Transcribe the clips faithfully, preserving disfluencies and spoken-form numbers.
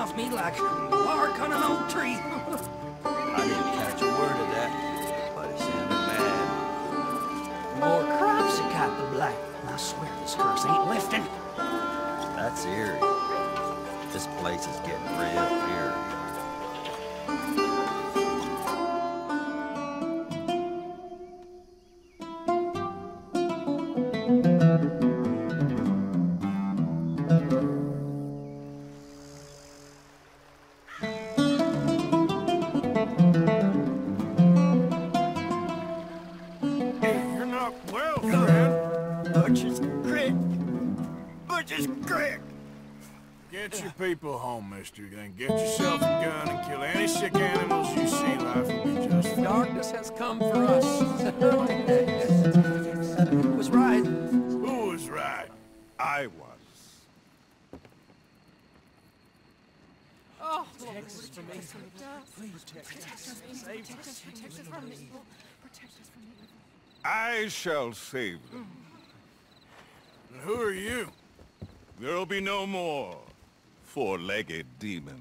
off me like bark on an old tree. I didn't catch a word of that, but it sounded mad. More crops that got the blight. I swear this curse ain't lifting. That's eerie. This place is getting real eerie. Get your people home, mister. Then get yourself a gun and kill any sick animals you see. Life will be just fine. Darkness has come for us. Who was right? Who was right? I was. Oh, protect us from evil. Please protect us. Save us. Protect us from evil. Protect us from evil. I shall save them. And who are you? There'll be no more four-legged demons.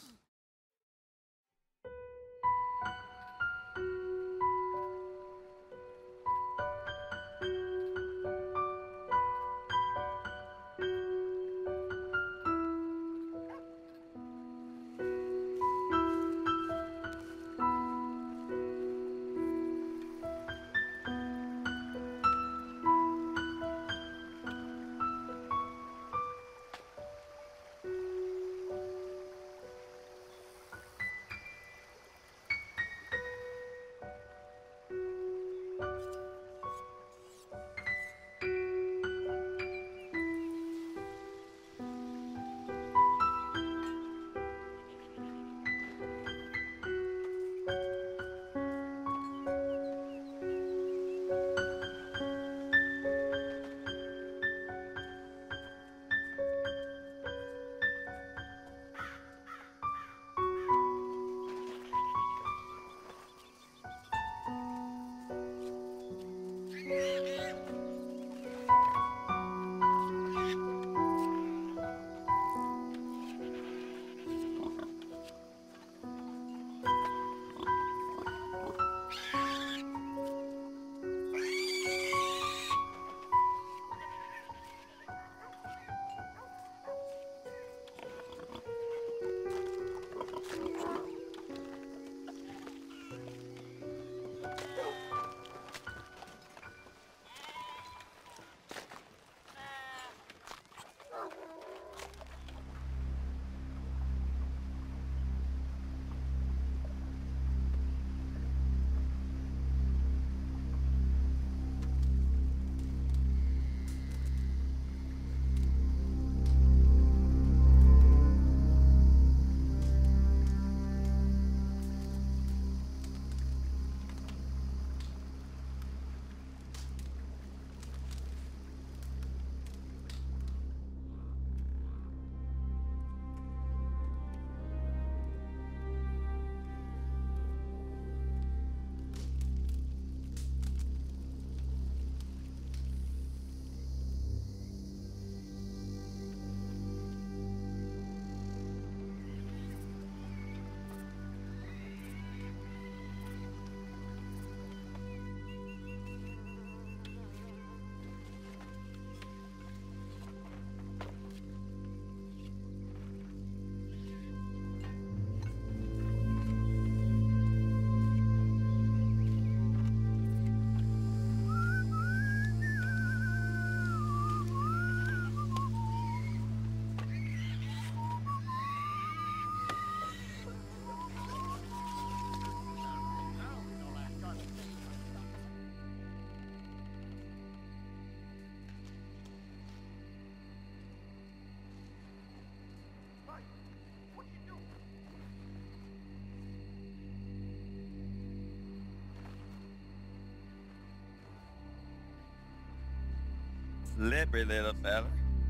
Slippery little fella.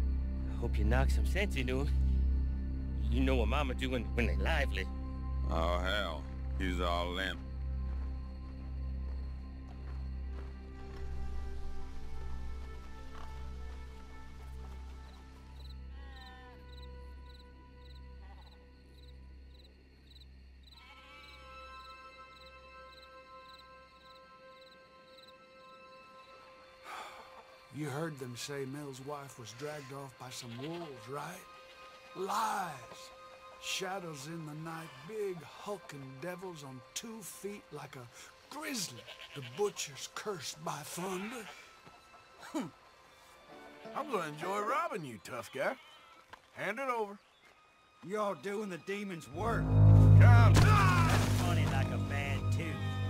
I hope you knock some sense into him. You know what Mama do when, when they lively. Oh, hell. He's all in. You heard them say Mel's wife was dragged off by some wolves, right? Lies. Shadows in the night, big hulking devils on two feet like a grizzly. The butcher's cursed by thunder. I'm gonna enjoy robbing you, tough guy. Hand it over. You're doing the demon's work. Come. Funny like a bad tooth.